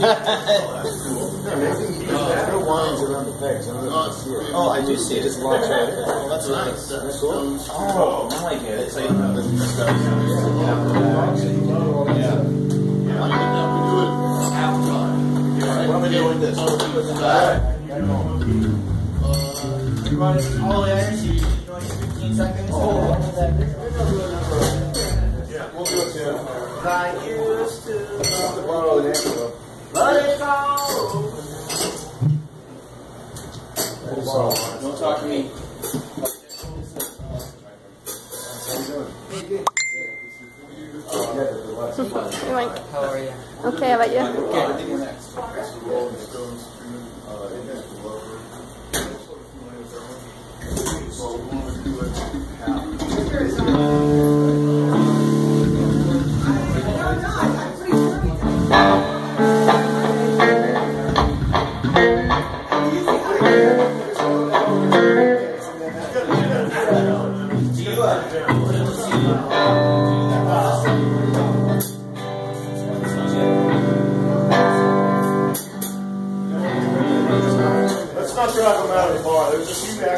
maybe you can put wines around the pegs. Oh, I do see it. Just launch right in. Oh, that's nice. That's cool. Oh, now I get it. So you don't have this stuff. Why What am I doing with this? You want it all the way there, so you only 15 seconds? Yeah, We'll do it too. I used to Borrow an extra. let it go. Don't talk to me. How are you? Okay, how about you? Let's not drive them out of the bar. There's a few back.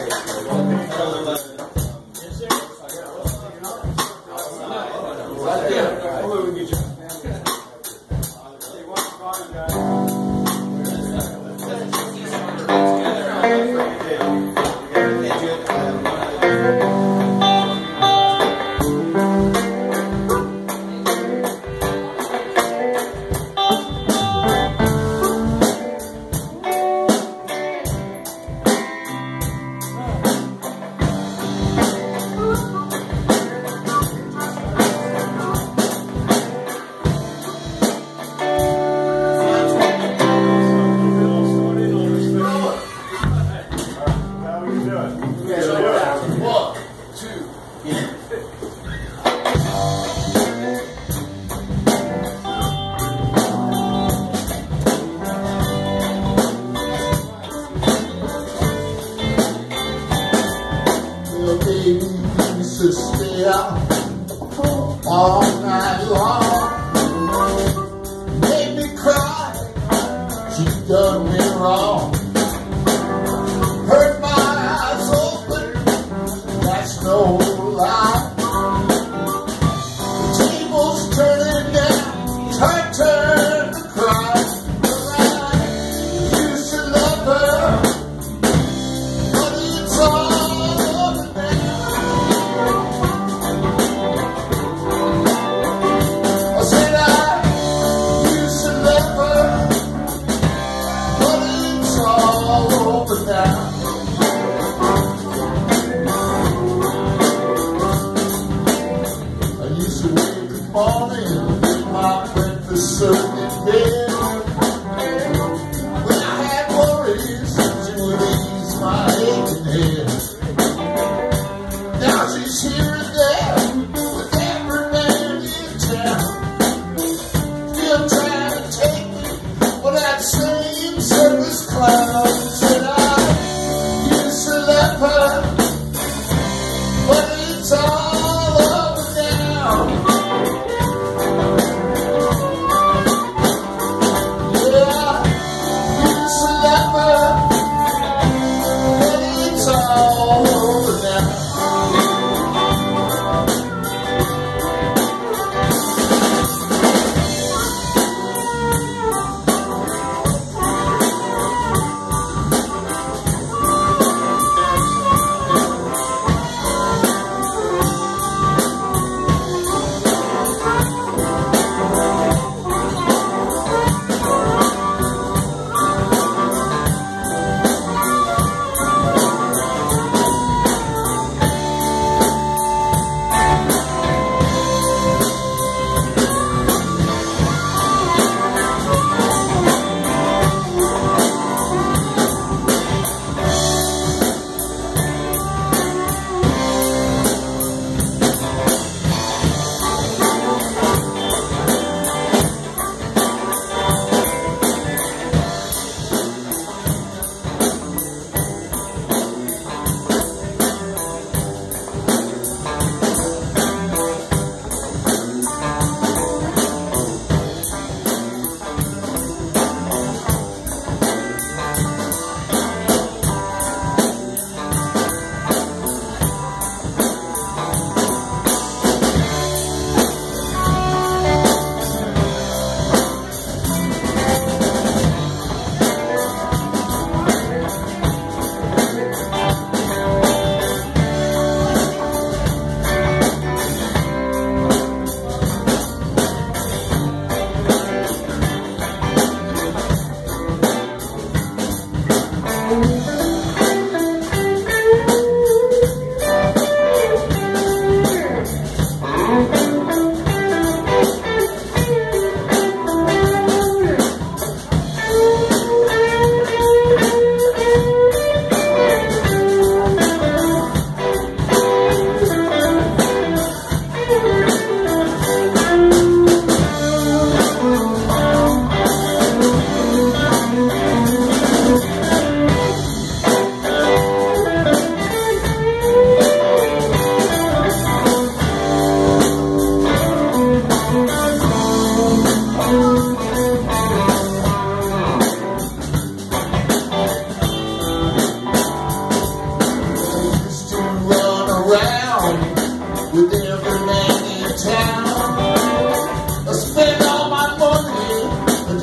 Stay out all night long, made me cry, she done me wrong, hurt my eyes open, that's no lie, the table's turning down, it's her turn to cry, well, I used to love her, but it's all over now. I used to wake in the morning, get my breakfast served in bed. When I had worries, she would ease my aching head. Now she's here and there, with every man in town, still trying to take me for that same circus clown. Said I used to love her, but it's all over now. Yeah, I used to love her, but it's all over now.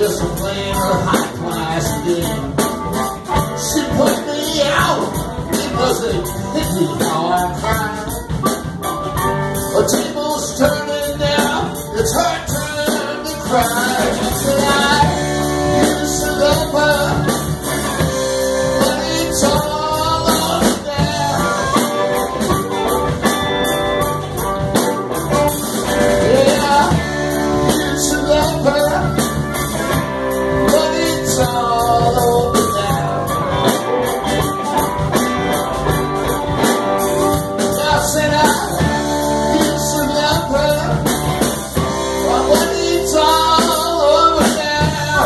just playing her high class game. She put me out. It wasn't pity how I cried. A table's turning now. It's her turn to cry. And I used to love her, but it's all over now. Yeah, I used to love her, but it's all over now. I said I used to love her, but it's all over now.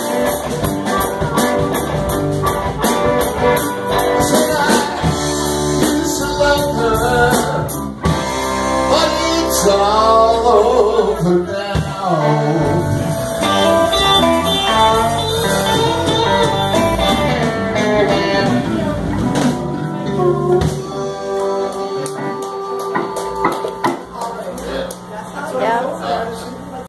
I said I used to love her, but it's all over now.